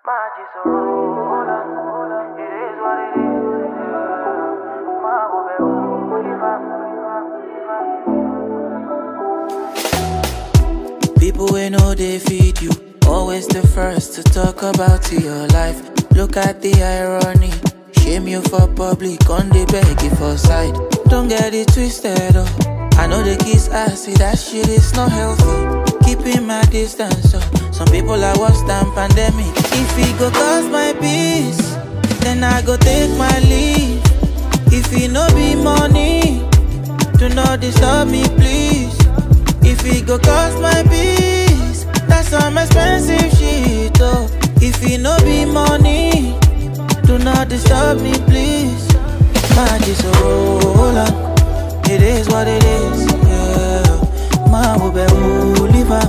People wey know they feed you, always the first to talk about your life. Look at the irony, shame you for public, on the beg you for side. Don't get it twisted, oh. I know the kiss ass, see that shit is not healthy. Keeping my distance, oh. Some people are worse than pandemic. If it go cause my peace, then I go take my leave. If it no be money, do not disturb me, please. If it go cost my peace, that's some expensive shit, oh. If it no be money, do not disturb me, please. Magic so hold on, it is what it is, yeah. Ma will be live.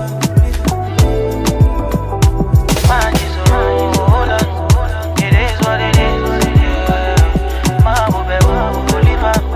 Magic so hold on, it is what it is, yeah. Ma will be live.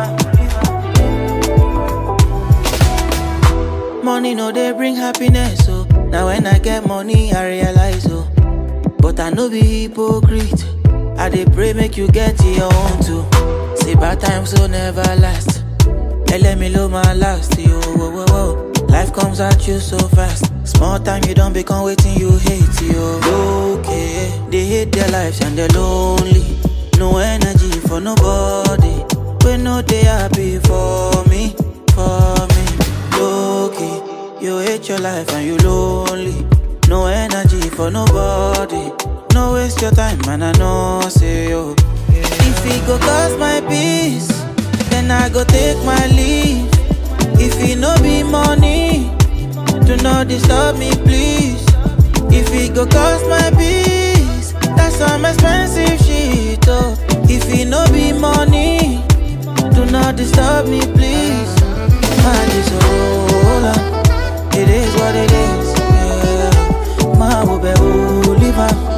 Money no they bring happiness, oh. Now when I get money, I realize, oh. But I no be hypocrite. I dey pray make you get your own too. Say bad times will never last. Let me low my last, yo. Whoa, whoa, whoa. Life comes at you so fast. Small time you don't become waiting you hate, yo. Okay, they hate their lives and they're lonely. No energy for nobody. When no they happy for me, for me. Okay, you hate your life and you lonely. No energy for nobody. No waste your time, man, I know, say yo. If it go cost my peace, then I go take my leave. If it no be money, do not disturb me, please. If it go cost my peace, that's some expensive shit, oh. If it no be money, do not disturb me, please. Man, just hold on, it is what it is, yeah. Ma will be live.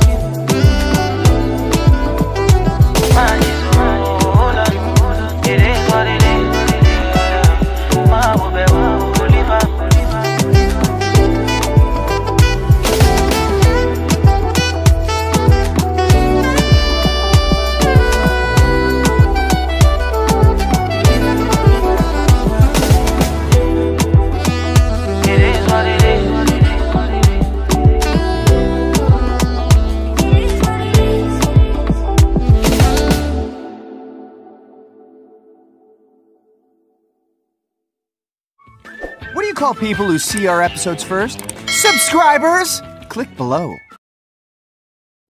What do you call people who see our episodes first? Subscribers! Click below.